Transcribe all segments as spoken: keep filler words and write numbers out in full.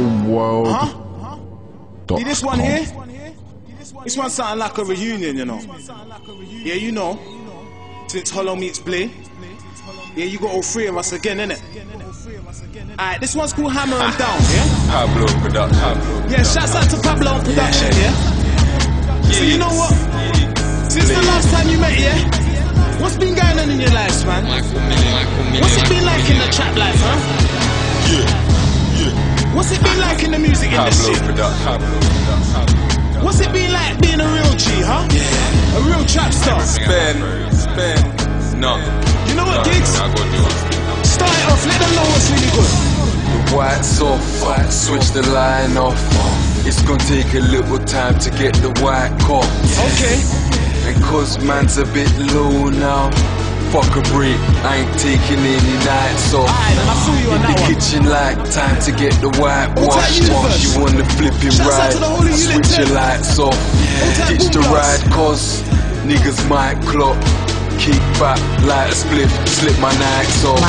whole world. Huh? See this one here? This one sounding like a reunion, you know. Yeah, you know. Since Hollow meets Blay. Yeah, you got all three of us again, innit? Alright, this one's called Hammer 'em Down, yeah? Pablo Production. Yeah, shouts out to Pablo on production, yeah? So you know what? Since the last time you met, yeah? What's been going on in your lives, man? What's it been like in the trap life, huh? Yeah, yeah. What's it been like in the music industry? Pablo Production. What's it been like being a real G, huh? Yeah. A real trap star? Spin, spin, no. You know what, no, Gigs? no, I gotta do it. Start it off, let them know what's really good. The white's off, switch the line off. It's gonna take a little time to get the white caught. Okay. And cause man's a bit low now, fuck a break, I ain't taking any nights off. Aye, and I feel you on In that the one. kitchen like, time to get the white All time washed. universe. You want the flipping Shouts out ride, to the whole of switch Unit your ten. lights off. All time Ditch the boom blast. ride cause niggas might clock. Kick back, light a spliff, slip my nights off.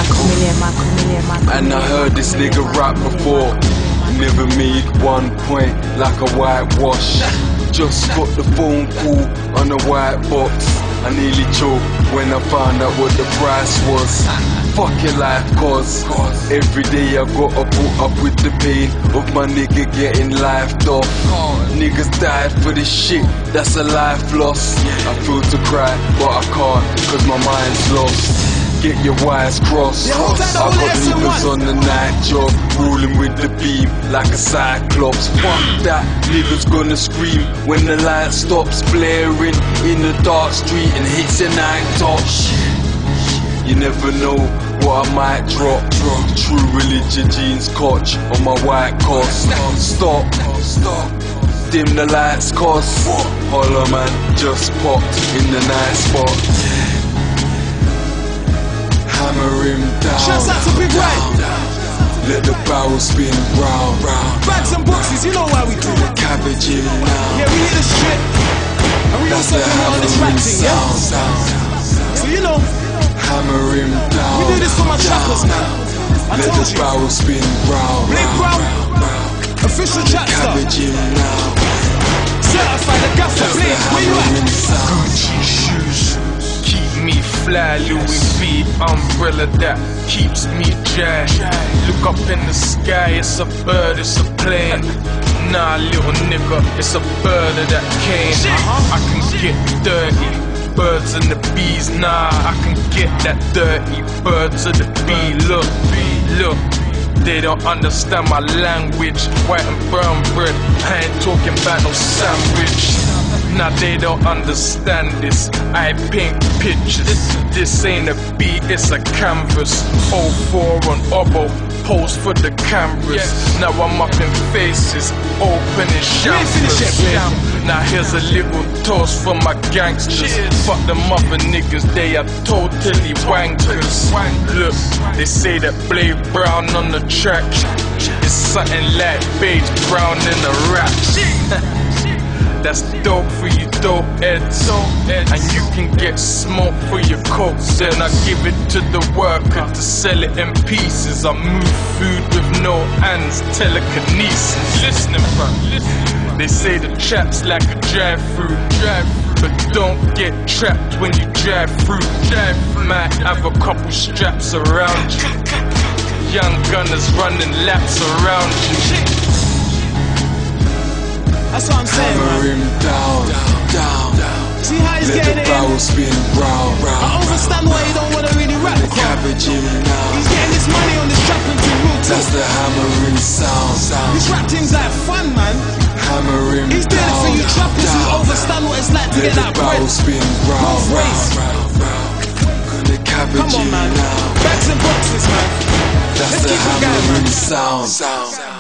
And I heard this nigga rap before. Never made one point like a whitewash. Just got the phone call on a white box. I nearly choked when I found out what the price was. Fuck your life cause every day I gotta put up with the pain of my nigga getting lifed off. Niggas died for this shit, that's a life loss. I feel to cry but I can't cause my mind's lost. Get your wires crossed. Yeah, hold that, I hold got that, niggas someone. on the night job, rolling with the beam like a cyclops. Fuck that, niggas gonna scream when the light stops blaring in the dark street and hits a night top. You never know what I might drop. True religion jeans cotch on my white cost. Stop, stop, dim the lights cause Hollow man just popped in the night spot. Hammer him down. Shouts out to Big White. Let the barrel spin round, round. Bags and boxes, you know why we do it. Cabbage him now. Yeah, we hit the strip. And we That's also the do it on this rap hammering thing, yeah? sound. So you know, Hammer him down. we do this for my trappers, man. I Let told the you. barrel spin round, Blake round, Brown, round. official trap star. Cabbage him now. Certified the gaffer, Blake, where you at? Hammering sound. Gucci shoes keep me fly, Louis V umbrella that keeps me dry. Look up in the sky, it's a bird, it's a plane. Nah, little nigga, it's a bird of that cane. I can get dirty, birds and the bees. Nah, I can get that dirty, birds of the bee. Look, look. They don't understand my language. White and brown bread, I ain't talking about no sandwich. Nah, they don't understand this. I paint pictures. This ain't a beat, it's a canvas. oh four on oboe, pose for the cameras. Now I'm up in faces, opening champers. Now here's a little toast for my gangsters. Fuck them other niggas, they are totally wankers. Look, they say that Blay Brown on the track is something like beige brown in the rap. That's dope for you dope heads. And you can get smoke for your coke. Then I give it to the worker to sell it in pieces. I move food with no hands, telekinesis. Listening, bro, listen. They say the trap's like a drive-through, but don't get trapped when you drive through. Might have a couple straps around you. Young gunners running laps around you. That's what I'm saying, Hammer man. him down, down, down. See how he's Let getting the it in? barrel spin round, round. I understand why he don't wanna really rap, The cause cabbage him now. he's getting this money on this trapping thing real That's too. the hammering sound, sound. This rap thing's like fun, man. Hammer him He's doing it for down, you trappers who down. understand what it's like to Let get the that bread. barrel spin round, Both round, ways. round, round. Gonna cabbage Come on, him man. now. Bags and boxes, man. That's Let's the keep it going, hammering man. sound, sound.